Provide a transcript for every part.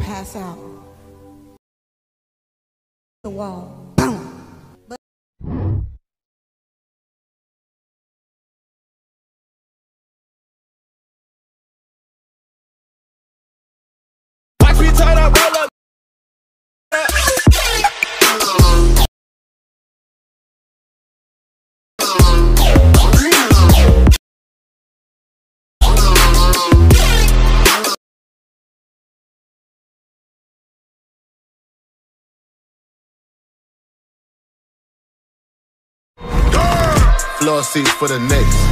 pass out. The wall. Watch me turn up, roll up. Floor seats for the Knicks.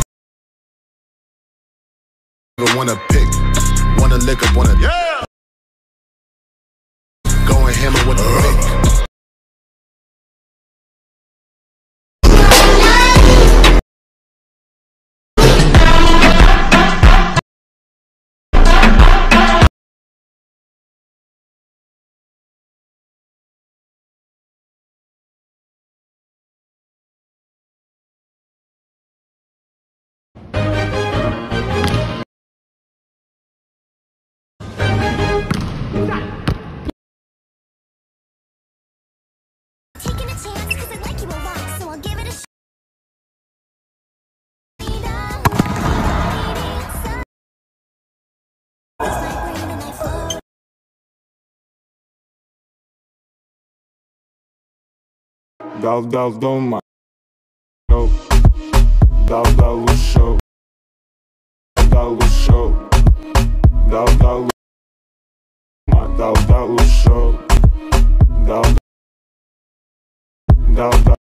Wanna pick, wanna lick up, wanna go and hammer with the pick. Taking a chance, cause I like you a lot, so I'll give it a shot. Dal doma. Dal show. Dal show. Dal show. Dal